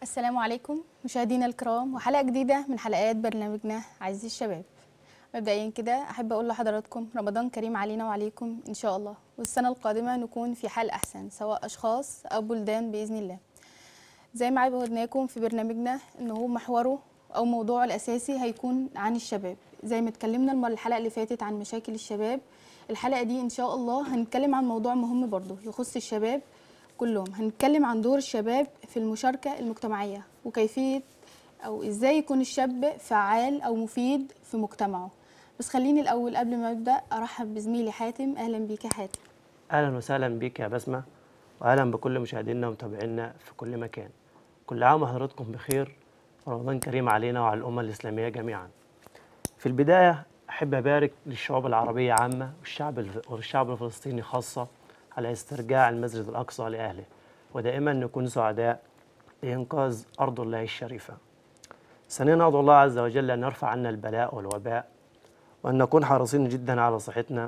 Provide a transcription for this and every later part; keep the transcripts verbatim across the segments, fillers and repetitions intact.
السلام عليكم مشاهدينا الكرام، وحلقة جديدة من حلقات برنامجنا عزيزي الشباب. مبدئيا كده أحب أقول لحضراتكم رمضان كريم علينا وعليكم إن شاء الله، والسنة القادمة نكون في حال أحسن سواء أشخاص أو بلدان بإذن الله. زي ما عودناكم في برنامجنا إن هو محوره أو موضوعه الأساسي هيكون عن الشباب. زي ما اتكلمنا المرة الحلقة اللي فاتت عن مشاكل الشباب، الحلقة دي إن شاء الله هنتكلم عن موضوع مهم برضه يخص الشباب كلهم. هنتكلم عن دور الشباب في المشاركة المجتمعية وكيفية أو إزاي يكون الشاب فعال أو مفيد في مجتمعه. بس خليني الأول قبل ما أبدأ أرحب بزميلي حاتم. أهلا بيك يا حاتم. أهلا وسهلا بك يا بسمة، وأهلا بكل مشاهدينا ومتابعينا في كل مكان. كل عام وحضراتكم بخير، ورمضان كريم علينا وعلى الأمة الإسلامية جميعا. في البداية أحب أبارك للشعوب العربية عامة والشعب والشعب الفلسطيني خاصة على استرجاع المسجد الأقصى لأهله، ودائما نكون سعداء لإنقاذ أرض الله الشريفة. ثانيا ندعو الله عز وجل أن يرفع عنا البلاء والوباء، وأن نكون حريصين جدا على صحتنا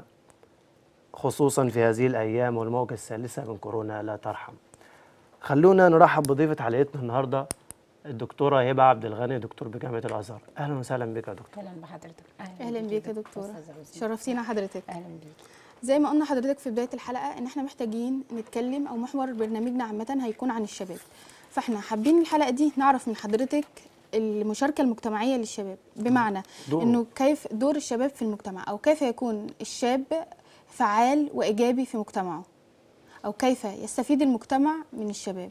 خصوصا في هذه الأيام والموجة الثالثة من كورونا لا ترحم. خلونا نرحب بضيفة حلقتنا النهاردة الدكتورة هبة عبد الغني، دكتور بجامعة الأزهر. أهلا وسهلا بك يا دكتور. اهلا بحضرتك. أهلا بيك يا دكتورة، شرفتينا حضرتك. اهلا بيك. زي ما قلنا حضرتك في بداية الحلقة إن إحنا محتاجين نتكلم أو محور برنامجنا عامة هيكون عن الشباب، فإحنا حابين الحلقة دي نعرف من حضرتك المشاركة المجتمعية للشباب، بمعنى دور. إنه كيف دور الشباب في المجتمع، أو كيف يكون الشاب فعال وإيجابي في مجتمعه، أو كيف يستفيد المجتمع من الشباب.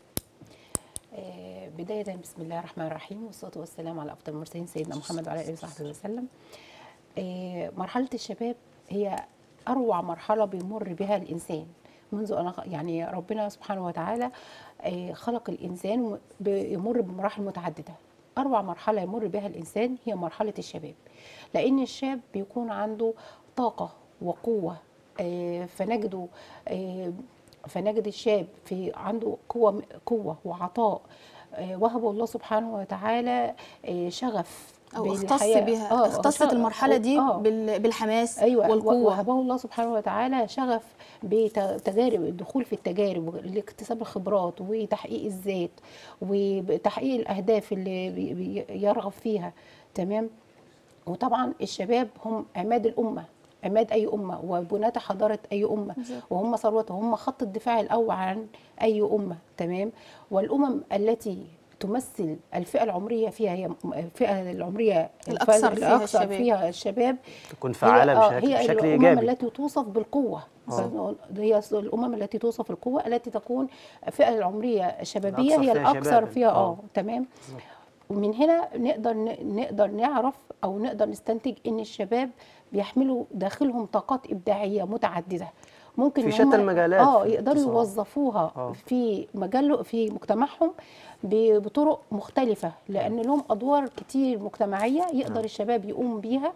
آه بدايه بسم الله الرحمن الرحيم، والصلاه والسلام على افضل المرسلين سيدنا محمد وعلى اله وصحبه وسلم. آه مرحله الشباب هي اروع مرحله بيمر بها الانسان منذ أن يعني ربنا سبحانه وتعالى آه خلق الانسان بيمر بمراحل متعدده. اروع مرحله يمر بها الانسان هي مرحله الشباب، لان الشاب بيكون عنده طاقه وقوه. آه فنجده آه فنجد الشاب في عنده قوة قوة وعطاء وهبه الله سبحانه وتعالى شغف أو اختص بها آه اختصت المرحلة دي آه بالحماس أيوة والقوة. وهبه الله سبحانه وتعالى شغف بتجارب الدخول في التجارب لاكتساب الخبرات وتحقيق الذات وتحقيق الأهداف اللي يرغب فيها. تمام. وطبعا الشباب هم عماد الأمة، عماد أي أمة وبناة حضارة أي أمة، وهم ثروتها، هم خط الدفاع الأول عن أي أمة. تمام. والأمم التي تمثل الفئة العمرية فيها هي الفئة العمرية الأكثر فيها, الأكثر الشباب. فيها الشباب تكون فعالة بشكل, هي بشكل الأمم إيجابي. التي توصف بالقوة. أوه. هي الأمم التي توصف القوة التي تكون الفئة العمرية الشبابية هي الأكثر فيها اه تمام. ومن هنا نقدر نقدر نعرف او نقدر نستنتج ان الشباب بيحملوا داخلهم طاقات ابداعيه متعدده، ممكن في شتى المجالات اه يقدروا يوظفوها أوه. في مجال في مجتمعهم بطرق مختلفه، لان لهم ادوار كتير مجتمعيه يقدر أوه. الشباب يقوم بيها.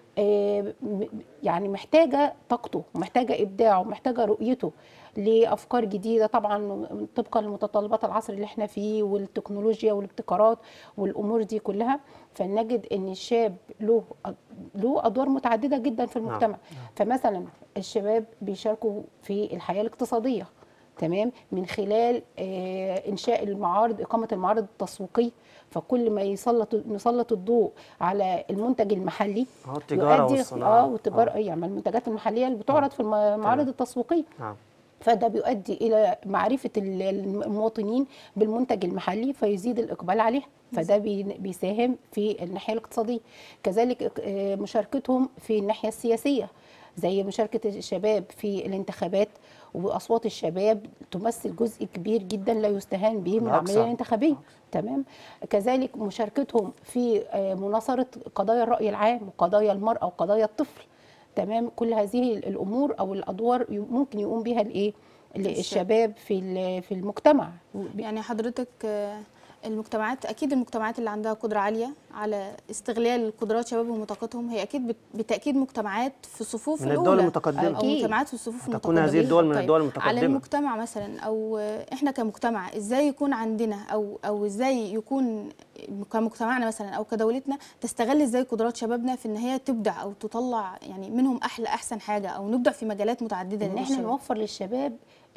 يعني محتاجه طاقته ومحتاجه ابداعه ومحتاجه رؤيته لافكار جديده، طبعا طبقا لمتطلبات العصر اللي احنا فيه والتكنولوجيا والابتكارات والامور دي كلها. فنجد ان الشاب له له ادوار متعدده جدا في المجتمع. فمثلا الشباب بيشاركوا في الحياه الاقتصاديه، تمام، من خلال انشاء المعارض، اقامه المعارض التسويقيه. فكل ما يسلط نسلط الضوء على المنتج المحلي اه التجاره والصناعه اه والتجاره آه. يعني المنتجات المحليه اللي بتعرض في المعارض التسويقيه. آه. فده بيؤدي الى معرفه المواطنين بالمنتج المحلي فيزيد الاقبال عليه، فده بيساهم في الناحيه الاقتصاديه. كذلك مشاركتهم في الناحيه السياسيه، زي مشاركه الشباب في الانتخابات، واصوات الشباب تمثل جزء كبير جدا لا يستهان به من العمليه الانتخابيه. تمام. كذلك مشاركتهم في مناصره قضايا الراي العام وقضايا المراه وقضايا الطفل. تمام. كل هذه الامور او الادوار ممكن يقوم بها الايه الشباب في في المجتمع. يعني حضرتك المجتمعات، اكيد المجتمعات اللي عندها قدره عاليه على استغلال قدرات شبابهم وطاقتهم هي اكيد بالتاكيد مجتمعات في الصفوف من الاولى الدول المتقدمه، او مجتمعات في الصفوف المتقدمه. تكون هذه الدول من طيب الدول المتقدمه. على المجتمع مثلا او احنا كمجتمع ازاي يكون عندنا او او ازاي يكون كمجتمعنا مثلا او كدولتنا تستغل ازاي قدرات شبابنا في ان هي تبدع او تطلع يعني منهم احلى احسن حاجه، او نبدع في مجالات متعدده ان احنا نوفر للشباب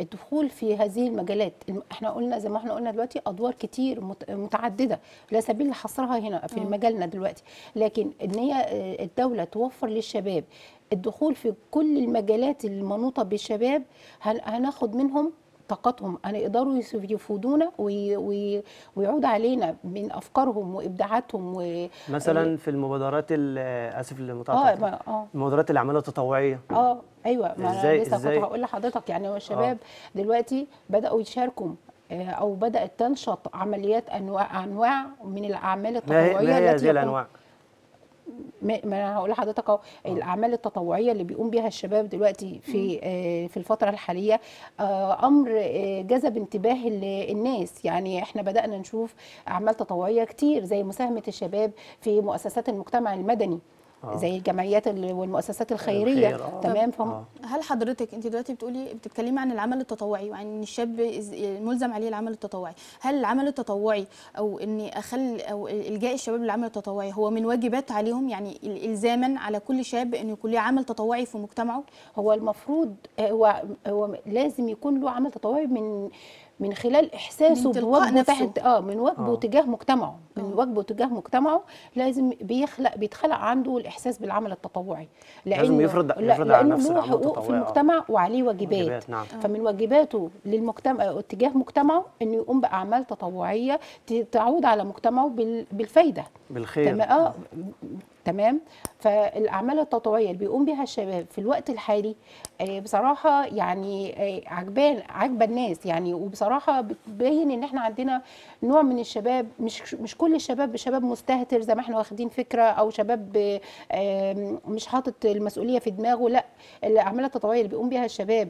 الدخول في هذه المجالات. الم- احنا قلنا زي ما احنا قلنا دلوقتي ادوار كتير مت- متعدده، لا سبيل لحصرها هنا في آه. مجالنا دلوقتي، لكن ان هي آه، الدوله توفر للشباب الدخول في كل المجالات المنوطه بالشباب، هن- هناخد منهم طاقتهم، هيقدروا يس- يفيدونا وي- وي- ويعود علينا من افكارهم وابداعاتهم و مثلا في المبادرات ال- اسف اه لمقاطعتك، ما- اه المبادرات الاعمال التطوعيه اه ايوه، ما انا ازاي لسه كنت ازاي هقول لحضرتك. يعني هو الشباب دلوقتي بداوا يشاركوا آه، او بدات تنشط عمليات انواع انواع من الاعمال ما هي ما التطوعيه هي التي هذه يقوم. الانواع؟ ما ما انا هقول لحضرتك اهو، الاعمال التطوعيه اللي بيقوم بيها الشباب دلوقتي في آه، في الفتره الحاليه آه، امر آه، جذب انتباه ال- الناس. يعني احنا بدانا نشوف اعمال تطوعيه كتير زي مساهمه الشباب في مؤسسات المجتمع المدني، آه. زي الجمعيات ال- والمؤسسات الخيريه. الخير، آه. تمام، فهم آه. هل حضرتك انت دلوقتي بتقولي بتتكلمي عن العمل التطوعي وعن ان الشاب إز- ملزم عليه العمل التطوعي، هل العمل التطوعي او اني اخل او الجاء الشباب للعمل التطوعي هو من واجبات عليهم، يعني الزاما على كل شاب انه يكون له عمل تطوعي في مجتمعه؟ هو المفروض هو هو لازم يكون له عمل تطوعي من من خلال احساسه من تلقاء بواجبه نفسه. تحت اه من واجبه آه. تجاه مجتمعه، من آه. واجبه تجاه مجتمعه لازم بيخلق بيتخلق عنده الاحساس بالعمل التطوعي، لازم يفرض لا- يفرض على لانه نفسه له العمل حقوق في التطوعي. آه. المجتمع وعليه واجبات. واجبات، نعم. فمن واجباته للمجتمع اتجاه مجتمعه انه يقوم باعمال تطوعيه ت- تعود على مجتمعه بال- بالفايده. بالخير. تمام اه تمام. فالاعمال التطوعيه اللي بيقوم بها الشباب في الوقت الحالي آه، بصراحه يعني آه، عجبان عجبه الناس يعني، وبصراحه بتبين ان احنا عندنا نوع من الشباب، مش مش كل الشباب شباب مستهتر زي ما احنا واخدين فكره، او شباب آه، آه، مش حاطط المسؤوليه في دماغه. لا، الاعمال التطوعيه اللي بيقوم بها الشباب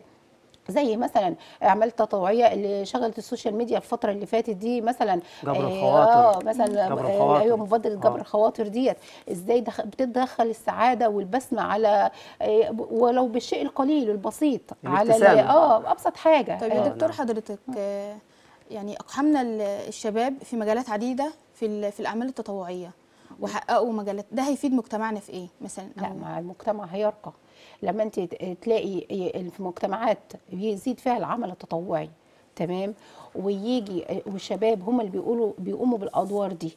زي مثلا اعمال تطوعيه اللي شغلت السوشيال ميديا الفتره اللي فاتت دي، مثلا جبر آه، الخواطر. اه مثلا جبر آه، الخواطر. ايوه مبادره جبر آه. الخواطر ديت، ازاي دخ- بتدخل السعاده والبسمه على آه، ولو بالشيء القليل البسيط على ال- الابتسامة. اه ابسط حاجه. طيب يا آه، دكتور نعم. حضرتك آه، يعني اقحمنا ال- الشباب في مجالات عديده في ال- في الاعمال التطوعيه وحققوا مجالات، ده هيفيد مجتمعنا في ايه مثلا؟ لا، أو مع المجتمع هيرقى لما انت تلاقي في مجتمعات يزيد فيها العمل التطوعي، تمام، ويجي والشباب هم اللي بيقولوا بيقوموا بالادوار دي،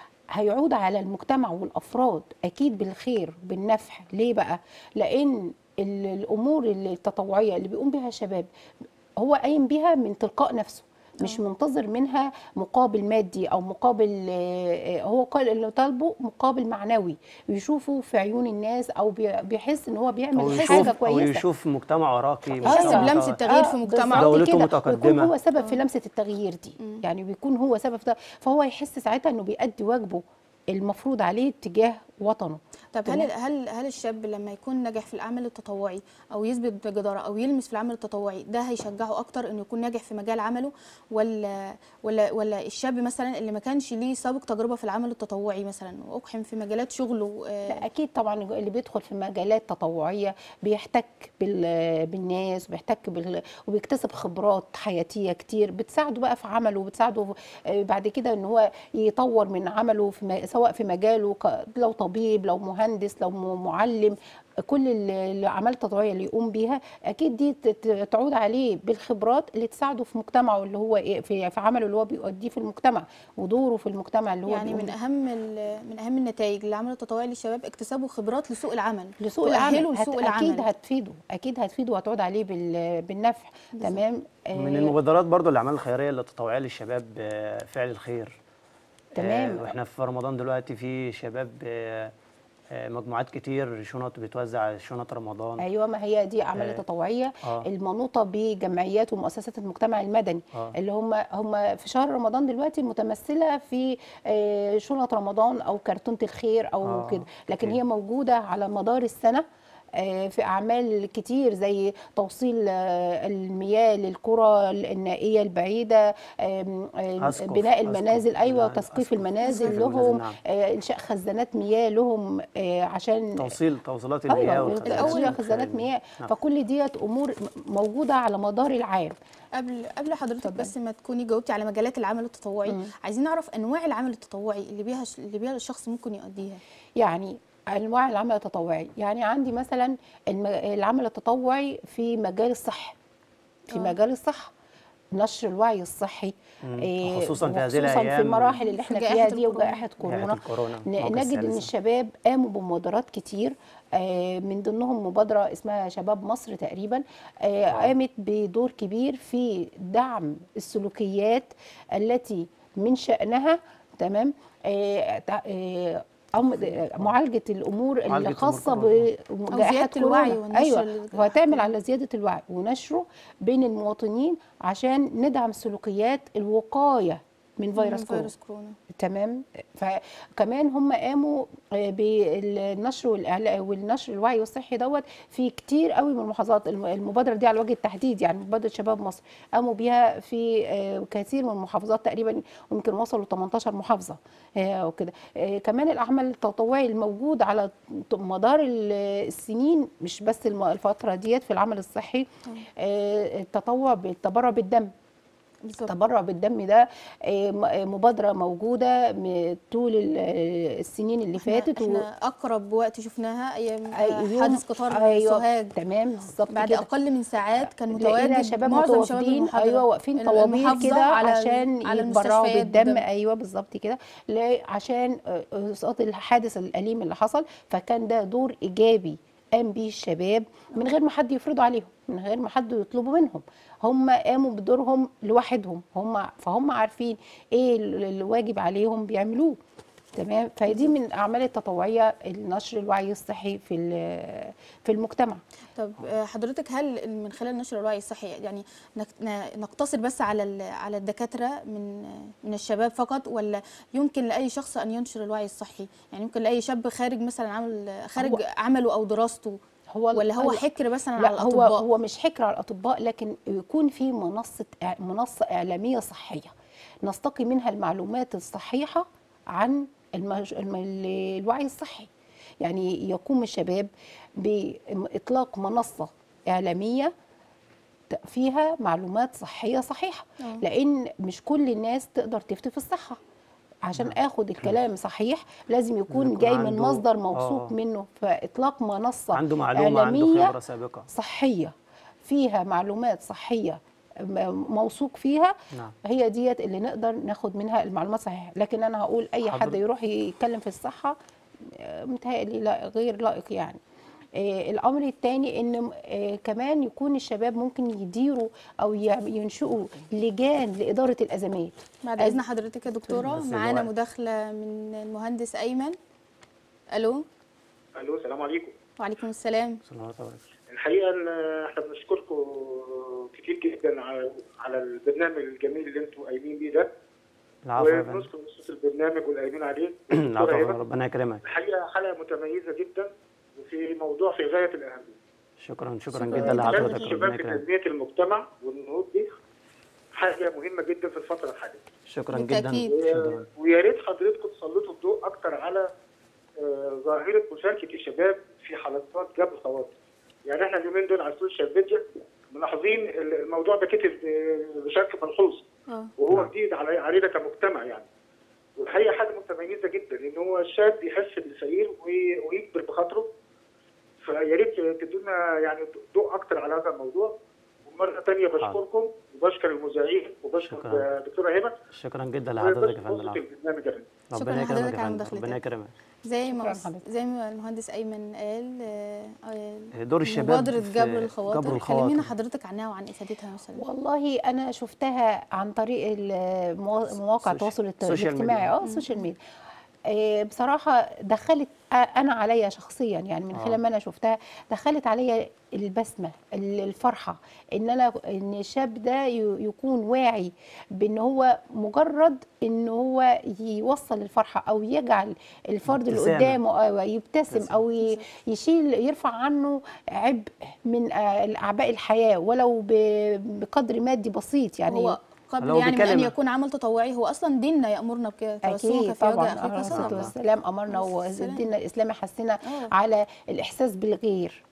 هيعود على المجتمع والافراد اكيد بالخير بالنفع. ليه بقى؟ لان ال- الامور التطوعيه اللي بيقوم بها الشباب هو قايم بيها من تلقاء نفسه، مش منتظر منها مقابل مادي او مقابل آه، هو قال اللي طالبه مقابل معنوي يشوفه في عيون الناس، او بي- بيحس ان هو او بيعمل يشوف حاجه او كويسه. يشوف مجتمع راقي، يحس مجتمع بلمسة متوسط. تغيير في مجتمعه. بالظبط دولته كده، متقدمة. ويكون هو سبب في لمسه التغيير دي، يعني بيكون هو سبب في ده، فهو يحس ساعتها انه بيأدي واجبه المفروض عليه تجاه وطنه. طب تمام. هل هل هل الشاب لما يكون ناجح في العمل التطوعي او يثبت بجداره او يلمس في العمل التطوعي، ده هيشجعه اكتر انه يكون ناجح في مجال عمله، ولا ولا ولا الشاب مثلا اللي ما كانش ليه سابق تجربه في العمل التطوعي مثلا واقحم في مجالات شغله آه، لا اكيد طبعا اللي بيدخل في مجالات تطوعيه بيحتك بال- بالناس، وبيحتك بال... وبيكتسب خبرات حياتيه كتير بتساعده بقى في عمله، وبتساعده آه، بعد كده ان هو يطور من عمله في م... سواء في مجاله ك... لو طبيب، لو مهندس، لو م- معلم. كل ال- الاعمال التطوعيه اللي يقوم بيها اكيد دي ت- ت- تعود عليه بالخبرات اللي تساعده في مجتمعه اللي هو إيه، في في عمله اللي هو بيؤديه في المجتمع ودوره في المجتمع اللي هو يعني بيقوم من بيه. اهم ال- من اهم النتائج للعمل التطوعي للشباب اكتسابه خبرات لسوق العمل، لسوق تؤهله العمل لسوق هت... العمل. اكيد هتفيده، اكيد هتفيده وهتعود عليه بال... بالنفع. تمام. من آه المبادرات برضو الاعمال الخيريه اللي التطوعيه للشباب آه، فعل الخير. تمام. آه، واحنا في رمضان دلوقتي في شباب آه، آه، مجموعات كتير شنط بتوزع شنط رمضان. ايوه، ما هي دي اعمال آه. تطوعيه آه. المنوطه بجمعيات ومؤسسات المجتمع المدني، آه. اللي هم هم في شهر رمضان دلوقتي متمثله في آه، شنط رمضان او كرتونه الخير او آه. كده، لكن أوكي. هي موجوده على مدار السنه آه، في اعمال كتير زي توصيل آه، المياه للقرى النائيه البعيده، آم، آم، أسقف- بناء المنازل، أسقف. ايوه، لا، تسقيف أسقف. المنازل تسقيف لهم، المنازل، نعم. آه، انشاء خزانات مياه لهم آه، عشان توصيل توصيلات المياه ايوه والخزانات توزيع الخيرية. خزانات مياه. نعم. فكل ديت امور موجوده على مدار العام. قبل قبل حضرتك اتفضلي. بس ما تكوني جاوبتي على مجالات العمل التطوعي، مم. عايزين نعرف انواع العمل التطوعي اللي بيها اللي بيها الشخص ممكن يؤديها. يعني انواع العمل التطوعي، يعني عندي مثلا الم- العمل التطوعي في مجال الصحه، في آه. مجال الصحه، نشر الوعي الصحي، مم. خصوصاً في هذه وخصوصاً في الأيام، المراحل اللي في احنا جائحة فيها دي الكورونا. وجائحه كورونا. جائحة الكورونا ن- الموجة نجد ان الثالثة. الشباب قاموا بمبادرات كتير، آه، من ضمنهم مبادره اسمها شباب مصر تقريبا، آه، آه. قامت بدور كبير في دعم السلوكيات التي من شأنها تمام آه، تع- آه، أم- معالجه الامور معالجة اللي أمور خاصه كورونا. بجائحه زيادة الوعي كورونا. والنشر ايوه، ال- وهتعمل على زياده الوعي ونشره بين المواطنين عشان ندعم سلوكيات الوقايه من فيروس من كورونا. فيروس كورونا. تمام. فكمان هم قاموا آه، بالنشر والاعلاء والنشر الوعي الصحي دوت في كتير قوي من المحافظات. الم- المبادره دي على وجه التحديد، يعني مبادره شباب مصر قاموا بيها في آه، كثير من المحافظات، تقريبا ممكن وصلوا تمنتاشر محافظه آه، وكده. آه، كمان الاعمال التطوعي الموجود على ط- مدار ال- السنين، مش بس الم- الفتره ديت في العمل الصحي، آه، التطوع بالتبرع بالدم. بالظبط. التبرع بالدم ده آه، م- آه، مبادرة موجودة م- طول ال- آه، السنين اللي احنا فاتت. احنا اقرب وقت شفناها ايام و- آه، يوم- حادث قطار أيوة سوهاج. تمام بالظبط بعد كده. اقل من ساعات كان لقينا متواجد شباب معظم شباب متوافدين، المحاضره ايوه واقفين ال- طوابير المحافظة كده على ال- عشان على يتبرعوا المستشفيات بالدم. بالدم. ايوه بالظبط كده، ل- عشان آه، اسقاط الحادث الاليم اللي حصل. فكان ده دور ايجابي قام بيه الشباب من غير ما حد يفرضه عليهم، من غير ما حد يطلبه منهم. هم قاموا بدورهم لوحدهم، هم فهم عارفين ايه ال- الواجب عليهم بيعملوه. تمام. فدي من الاعمال التطوعيه النشر الوعي الصحي في ال- في المجتمع. طب آه، حضرتك هل من خلال نشر الوعي الصحي يعني نك- ن- نقتصر بس على ال- على الدكاتره من من الشباب فقط، ولا يمكن لاي شخص ان ينشر الوعي الصحي؟ يعني يمكن لاي شاب خارج مثلا عمل خارج هو- عمله او دراسته، هو ولا هو لا- حكر مثلا على لا، هو الاطباء؟ هو مش حكر على الاطباء، لكن يكون في منصه إع- منصه اعلاميه صحيه نستقي منها المعلومات الصحيحه عن المج... الم... ال- الوعي الصحي. يعني يقوم الشباب باطلاق منصه اعلاميه ت- فيها معلومات صحيه صحيحه، آه. لان مش كل الناس تقدر تفتي في الصحه. عشان اخد الكلام صحيح لازم يكون يكون جاي من عنده- مصدر موثوق آه. منه. فاطلاق منصه عنده معلومة، عنده اعلاميه خبرة سابقة. صحيه فيها معلومات صحيه م- موثوق فيها، نعم. هي ديت اللي نقدر ناخد منها المعلومات صحيحه. لكن انا هقول اي حد حضرتك- يروح يتكلم في الصحه، آه، متهيألي لا، غير لائق يعني. آه، الامر الثاني ان آه، كمان يكون الشباب ممكن يديروا او يعم- ينشئوا لجان لاداره الازمات. بعد أز- اذن حضرتك يا دكتوره بس معانا الوقت. مداخله من المهندس ايمن. الو. الو، السلام عليكم. وعليكم السلام. صلى الله عليه وسلم. الحقيقه ان احنا بنشكركم كتير جدا على على البرنامج الجميل اللي انتم قايمين بيه ده، العفو يا فندم. وبنشكر نصوص البرنامج والقايمين عليه. العفو يا دكتورة فندم، هبة. ربنا يكرمك. الحقيقه حلقه متميزه جدا وفي موضوع في غايه الاهميه. شكرا شكرا شكراً جدا جداً. لحضرتك، الشباب ربنا في يكرمك. تنميه المجتمع والنهوض دي حاجه مهمه جدا في الفتره الحاليه. شكرا بالتأكيد. جدا. شكرا. ويا ريت حضرتكم تسلطوا الضوء اكتر على آه، ظاهره مشاركه الشباب في حلقات جبر الخواطر. يعني احنا اليومين دول على السوشيال ميديا ملاحظين الموضوع ده كتب آه، بشكل ملحوظ، اه وهو نعم. جديد علي- علينا كمجتمع يعني. والحقيقه حاجه متميزه جدا ان هو الشاب يحس بالفقير وي- ويكبر بخاطره. فيا ريت تدونا يعني ضوء اكتر على هذا الموضوع. ومره ثانيه بشكركم وبشكر المذيعين وبشكر شكراً. دكتوره هبه شكرا جدا لحضرتك يا وبشكر فندم. وسط العفو. البرنامج يا فندم. شكراً ربنا لحضرتك يكرمك يا على فندم، مداخلتك. ربنا يكرمك. زي ما شكراً حضرتك. زي ما المهندس ايمن قال آه، آه، دور الشباب مبادره في جبر الخواطر. جبر كلمينا الخواطر. حضرتك عنها وعن افادتها مثلا. والله انا شفتها عن طريق الموا- مواقع التواصل الت- سوشيال الاجتماعي، ميديا. اه السوشيال ميديا. آه، بصراحه دخلت آه، انا عليا شخصيا، يعني من آه. خلال ما انا شفتها دخلت عليا البسمه، ال- الفرحه ان انا ان الشاب ده ي- يكون واعي بان هو مجرد ان هو يوصل الفرحه او يجعل الفرد اللي ابتسامة. قدامه أو يبتسم ابتسم. او ي- يشيل يرفع عنه عبء من آه، اعباء الحياه ولو ب- بقدر مادي بسيط يعني. هو قبل لو يعني من ان بكلمة. يكون عمل تطوعي، هو اصلا ديننا يامرنا بكده، توسلك اكيد في وجه طبعا، اخيك عليه الصلاه صدقه. والسلام امرنا، عليه الصلاة والدين الاسلامي حثنا آه. على الاحساس بالغير.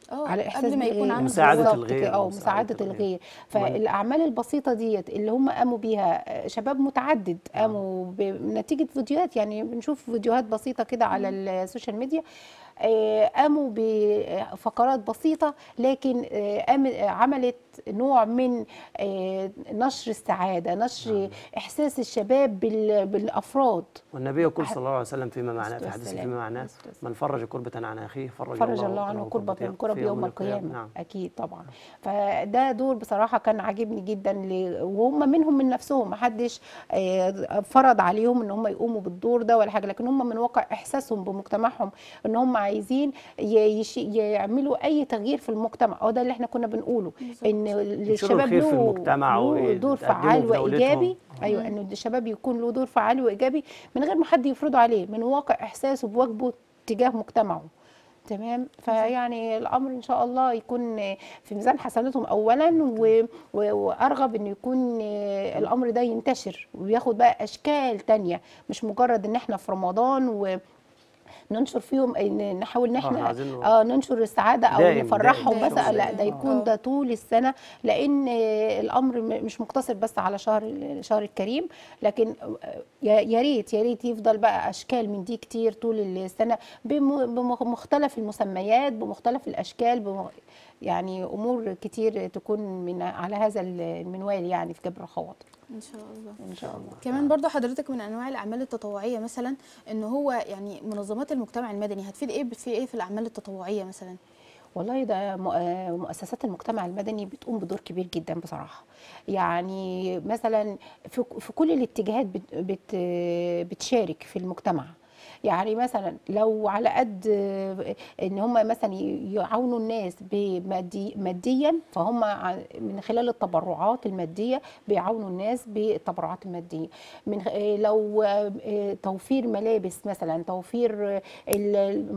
اه على احساس قبل ما يكون بالغير. عامل مساعدة بالظبط الغير، كده، اه مساعدة مساعده الغير. الغير. فالاعمال البسيطه ديت اللي هم قاموا بيها، آه، شباب متعدد قاموا بنتيجه فيديوهات، يعني بنشوف فيديوهات بسيطه كده على السوشيال ميديا، آه، قاموا بفقرات بسيطه، لكن آه، قام- آه، عملت نوع من آه، نشر السعاده، نشر احساس الشباب بال- بالافراد. والنبي يقول صلى الله عليه وسلم فيما معناه، الصلاة في حديث والسلام. فيما معناه: الصلاة والسلام. من فرج كربة عن اخيه فرج, فرج الله عنه له كربة من كرب في يوم القيامة. نعم. أكيد طبعا. فده دور بصراحة كان عاجبني جدا، ل- وهم منهم من نفسهم، محدش آه، فرض عليهم ان هم يقوموا بالدور ده ولا حاجة، لكن هم من واقع إحساسهم بمجتمعهم ان هم عايزين ي- يش- يعملوا أي تغيير في المجتمع. أو ده اللي احنا كنا بنقوله، ان الشباب الخير في له المجتمع له دور ويقدموا فعال في دولتهم. وإيجابي. ايوه، انه الشباب يكون له دور فعال وايجابي من غير ما حد يفرضه عليه، من واقع احساسه بواجبه تجاه مجتمعه. تمام. فيعني الامر ان شاء الله يكون في ميزان حسناتهم اولا، و... و... وارغب انه يكون الامر ده ينتشر وياخد بقى اشكال تانية، مش مجرد ان احنا في رمضان و ننشر فيهم، إن نحاول ان آه، إحنا احنا عايزينه اه ننشر السعاده او دائم- نفرحهم دائم. بس، دائم. لا ده يكون آه. ده طول السنه، لان الامر م- مش مقتصر بس على شهر الشهر الكريم، لكن يا يا ريت يا ريت يفضل بقى اشكال من دي كتير طول السنه، بم- بمختلف المسميات، بمختلف الاشكال، بم يعني امور كتير تكون من على هذا المنوال، يعني في جبر الخواطر ان شاء الله. ان شاء الله. كمان برضو حضرتك من انواع الاعمال التطوعيه مثلا، ان هو يعني منظمات المجتمع المدني هتفيد ايه في ايه في الاعمال التطوعيه مثلا؟ والله ده م- آه مؤسسات المجتمع المدني بتقوم بدور كبير جدا بصراحة. يعني مثلا في في كل الاتجاهات بت بت بتشارك في المجتمع. يعني مثلا لو على قد آه، ان هم مثلا ي- يعاونوا الناس بمادي ماديا، فهم ع- من خلال التبرعات الماديه بيعاونوا الناس بالتبرعات الماديه. من خ- آه، لو آه، آه، توفير ملابس مثلا، توفير آه، ال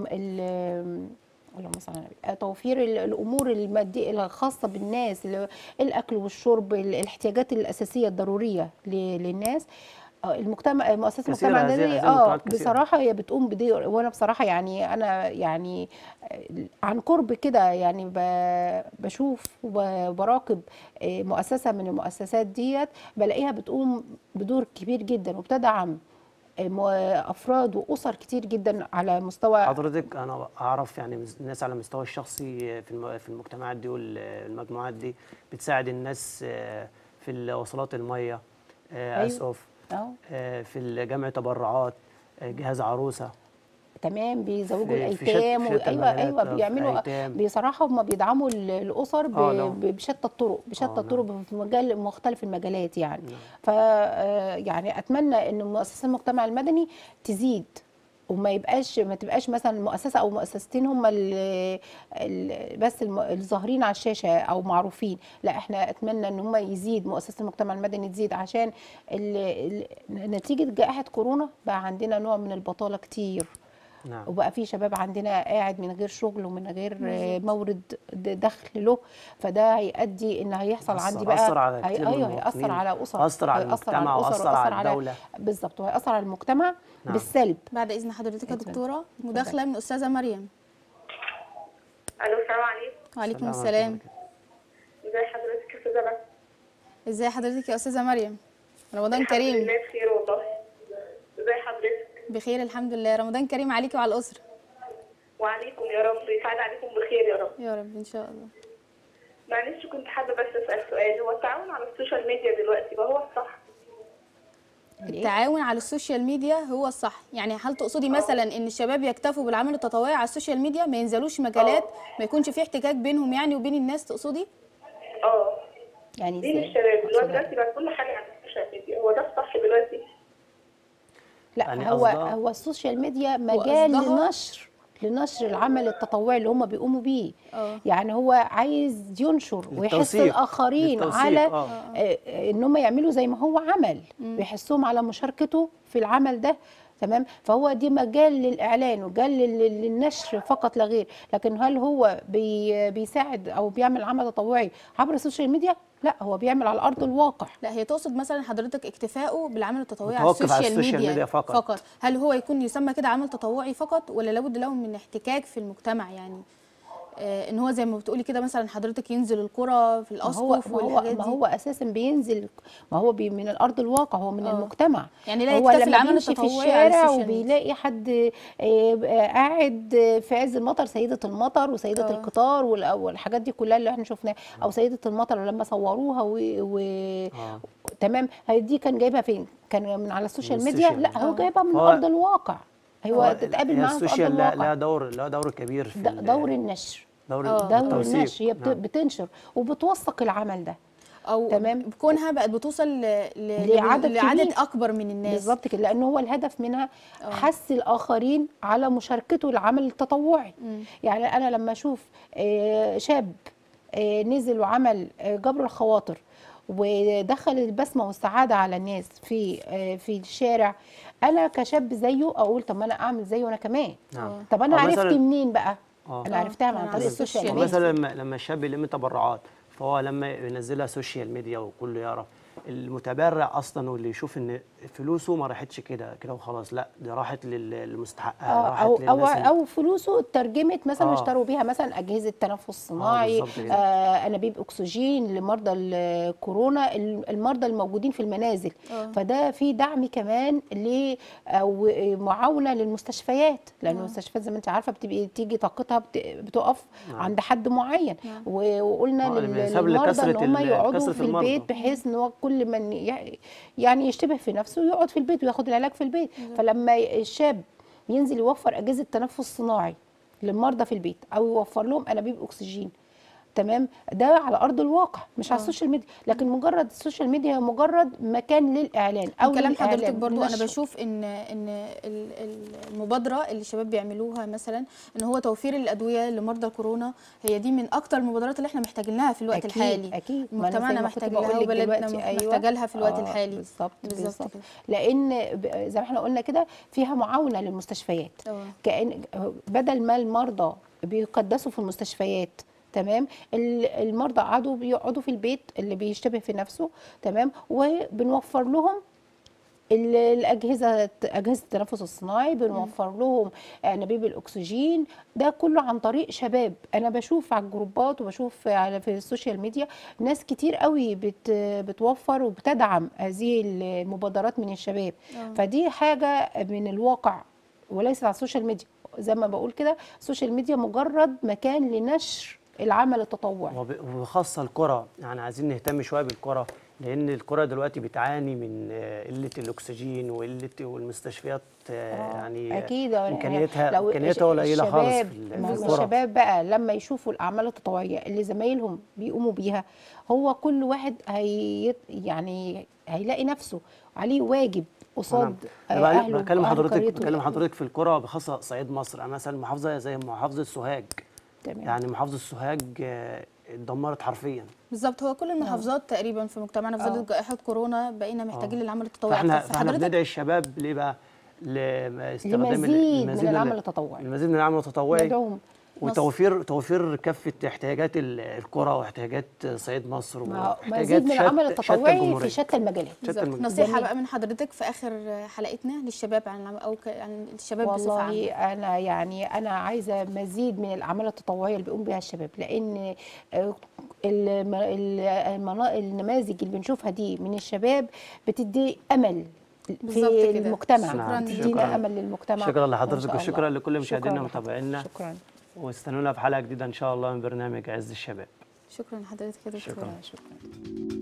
ال- اللهم صل على النبي، توفير ال- الامور الماديه الخاصه بالناس، ال- الاكل والشرب، ال- الاحتياجات الاساسيه الضروريه ل- للناس. آه، المجتمع مؤسسه كثيرة المجتمع هذه- المدني هذه اه المجتمعات كثيرة. بصراحه هي بتقوم بدور، وانا بصراحه يعني انا يعني آه، عن قرب كده يعني ب- بشوف وبراقب آه، مؤسسه من المؤسسات ديت، بلاقيها بتقوم بدور كبير جدا وبتدعم آه، مو- افراد واسر كتير جدا على مستوى. حضرتك انا اعرف يعني مس- الناس على المستوى الشخصي في الم- في المجتمعات دي والمجموعات دي بتساعد الناس آه، في وصلات الميه، آه، أيوة. اسقف، اه آه، في جمع تبرعات، آه، جهاز عروسه، تمام، بيزوجوا في في شت- الايتام، في شتى ايوه المجالات، ايوه آه، في بيعملوا. ايتام. بصراحه هم بيدعموا ال- الاسر ب- اه لو ب- بشتى الطرق، بشتى اه الطرق نعم في مجال مختلف المجالات يعني. نعم. ف آه، يعني اتمنى ان مؤسسات المجتمع المدني تزيد، وما يبقاش ما تبقاش مثلا مؤسسه او مؤسستين هم ال ال بس الم- الظاهرين على الشاشه او معروفين. لا، احنا اتمنى ان هم يزيد، مؤسسه المجتمع المدني تزيد، عشان ال ال نتيجه جائحه كورونا بقى عندنا نوع من البطاله كتير، نعم. وبقى في شباب عندنا قاعد من غير شغل ومن غير آه، بالظبط. مورد د- دخل له. فده هيؤدي ان هيحصل أثر- عندي بقى أثر على هي كتير من ايوه هيأثر المواطنين، على اسر، أثر على هيأثر على المجتمع الاسر، وأثر على وأثر على الدولة. بالظبط، وهيأثر على المجتمع نعم. بالسلب. بعد اذن حضرتك يا اتفضل. دكتوره، مداخله من استاذه مريم. الو السلام عليكم. وعليكم السلام السلام. عليكم. ازي حضرتك يا استاذه بس؟ ازي حضرتك يا استاذه مريم؟ رمضان الحمد كريم. لله بخير والله. ازي حضرتك؟ بخير الحمد لله، رمضان كريم عليكي وعلى الاسره. وعليكم يا رب، يسعد عليكم بخير يا رب. يا رب ان شاء الله. معلش كنت حابه بس اسال سؤال، هو التعاون على السوشيال ميديا دلوقتي بقى هو الصح؟ التعاون على السوشيال ميديا هو الصح، يعني هل تقصدي مثلا ان الشباب يكتفوا بالعمل التطوعي على السوشيال ميديا، ما ينزلوش مجالات، ما يكونش في احتكاك بينهم يعني وبين الناس، تقصدي؟ اه يعني دين ازاي؟ الشباب دلوقتي أقصد دلوقتي بقى كل حاجه على السوشيال ميديا، هو ده الصح دلوقتي؟ لا، يعني هو قصدها- هو السوشيال ميديا مجال قصدها- لنشر لنشر العمل التطوعي اللي هم بيقوموا بيه. اه. يعني هو عايز ينشر ويحس للتوثيق. الاخرين للتوثيق، على آه. آه، آه، ان هم يعملوا زي ما هو عمل، بيحسهم على مشاركته في العمل ده. تمام. فهو دي مجال للاعلان ومجال لل- للنشر فقط لا غير. لكن هل هو بي بيساعد او بيعمل عمل تطوعي عبر السوشيال ميديا؟ لا، هو بيعمل على ارض الواقع. لا، هي تقصد مثلا حضرتك اكتفائه بالعمل التطوعي على متوقف السوشيال, على السوشيال ميديا, ميديا فقط. فقط. هل هو يكون يسمى كده عمل تطوعي فقط، ولا لابد له من احتكاك في المجتمع يعني؟ آه، ان هو زي ما بتقولي كده مثلا حضرتك ينزل القرى في ما هو الاسقف ما هو والحاجات ما دي؟ هو اساسا بينزل، ما هو بي من الارض الواقع، هو من آه. المجتمع. يعني لا هو يكتفي لما العمل بيمشي في التطوعي على الشارع السوشيال ميديا. وبيلاقي حد آه، آه، قاعد في عز المطر، سيدة المطر وسيدة آه. القطار وال- والحاجات دي كلها اللي احنا شفناها، او سيدة المطر لما صوروها و... و... اه تمام. هي دي كان جايبها فين؟ كان من على السوشيال من ميديا؟ السوشيال لا، ميديا. هو جايبها من فهو- ارض الواقع. هو هو تتقابل هي معاهم في ارض السوشيال لها الواقع. لها دور لها دور كبير في ده ال- دور النشر، دور آه. دور التوثيق. النشر. هي بت- نعم. بتنشر وبتوثق العمل ده. او تمام. بكونها بقت بتوصل ل... ل... لعدد لعدد كبير. اكبر من الناس. بالظبط كده، لان هو الهدف منها آه. حث الاخرين على مشاركته العمل التطوعي. مم. يعني انا لما اشوف آه، شاب آه، نزل وعمل آه، جبر الخواطر ودخل البسمه والسعاده على الناس في آه، في الشارع، انا كشاب زيه اقول طب ما انا اعمل زيه انا كمان. نعم. طب انا أو عرفت مثلاً- منين بقى؟ آه. انا آه، عرفتها من عن على طريق السوشيال السوشيال ميديا. ميديا. مثلا لما لما الشاب يلم تبرعات، فهو لما ينزلها سوشيال ميديا وكله يعرف، المتبرع اصلا واللي يشوف ان فلوسه ما راحتش كده كده وخلاص، لا دي راحت لل- للمستحقها، آه، راحت او او للناس اللي- او فلوسه اترجمت مثلا آه. اشتروا بيها مثلا اجهزه تنفس صناعي، بالظبط كده. آه انابيب اكسجين لمرضى الكورونا، المرضى الموجودين في المنازل. آه. فده في دعم كمان ل او معاونه للمستشفيات، لان آه. المستشفيات زي ما انت عارفه بتبقى تيجي طاقتها بت- بتقف نعم. عند حد معين. نعم. و- وقلنا آه، لل- بسبب للمرضى لكثرة ان هم ال- يقعدوا كثرة في المرضى. البيت، بحيث ان هو كل من ي- يعني يشتبه في نفسه يقعد في البيت وياخد العلاج في البيت. فلما الشاب ينزل يوفر اجهزه تنفس صناعي للمرضى في البيت، او يوفر لهم انابيب اكسجين، تمام، ده على ارض الواقع مش على آه. السوشيال ميديا. لكن مجرد السوشيال ميديا هي مجرد مكان للاعلان او من كلام للإعلان حضرتك برضو انا للنشر. بشوف ان ان ال- ال- المبادره اللي الشباب بيعملوها مثلا، ان هو توفير الادويه لمرضى كورونا، هي دي من اكتر المبادرات اللي احنا محتاجين لها في الوقت أكيد الحالي. اكيد، ما أنا زي مجتمعنا ما كنت محتاج بقول لها لك وبلدنا دلوقتي. مح- أيوة. محتاجه لها في الوقت آه، الحالي. بالظبط بالظبط بالظبط كده. لان ب- زي ما احنا قلنا كده فيها معاونه للمستشفيات. اه. كأن بدل ما المرضى بيقدسوا في المستشفيات، تمام، ال- المرضى قعدوا بيقعدوا في البيت اللي بيشتبه في نفسه، تمام، وبنوفر لهم ال- الاجهزه اجهزه التنفس الصناعي، بنوفر لهم انابيب الاكسجين. ده كله عن طريق شباب. انا بشوف على الجروبات وبشوف على في السوشيال ميديا ناس كتير قوي بت بتوفر وبتدعم هذه المبادرات من الشباب. آه. فدي حاجه من الواقع وليست على السوشيال ميديا. زي ما بقول كده السوشيال ميديا مجرد مكان لنشر العمل التطوعي. وب- وخاصة القرى، يعني عايزين نهتم شوية بالقرى، لأن القرى دلوقتي بتعاني من آه، قلة الأكسجين وقلة والمستشفيات آه، يعني اكيد إمكانياتها لو إمكانياتها قليلة خالص في الشباب- ال- ما في هو القرى. الشباب بقى لما يشوفوا الاعمال التطوعيه اللي زمايلهم بيقوموا بيها، هو كل واحد هي يعني هيلاقي نفسه عليه واجب قصاد أنا آه، بقى- اهله بكلم وأهل حضرتك قريته. بكلم حضرتك في القرى بخاصة صعيد مصر، يعني مثلا محافظة زي محافظة سوهاج، تمام. يعني محافظة سوهاج آه، اتدمرت حرفيا. بالظبط، هو كل المحافظات تقريبا في مجتمعنا في ظل آه. جائحه كورونا بقينا محتاجين آه. للعمل التطوعي فاحنا أكتر. فاحنا فحضرتك بندعي الشباب ليه بقى؟ لاستخدام ال- لمزيد من العمل التطوعي. المزيد من العمل التطوعي، ندعوهم. وتوفير توفير كافه احتياجات ال- القرى واحتياجات صعيد مصر مع- واحتياجات مزيد من شت- العمل شتى التطوعي الجمهورية. في شتى المجالات. شتى بالظبط. المجالات. نصيحه جميل. بقى من حضرتك في اخر حلقتنا للشباب عن العم- او ك- عن الشباب بصفه والله عامه. انا يعني انا عايزه مزيد من الاعمال التطوعيه اللي بيقوم بها الشباب، لان آه، الم- ال- المنا- النماذج اللي بنشوفها دي من الشباب بتدي امل بالظبط في كده. المجتمع. شكراً بتدينا شكراً. امل للمجتمع. شكرا إن لحضرتك شاء وشكرا الله. لكل مشاهدينا شكراً لحضرتك. ومتابعينا، شكرا واستنونا في حلقه جديده ان شاء الله من برنامج عز الشباب. شكرا لحضرتك يا دكتور. شكراً. شكرا.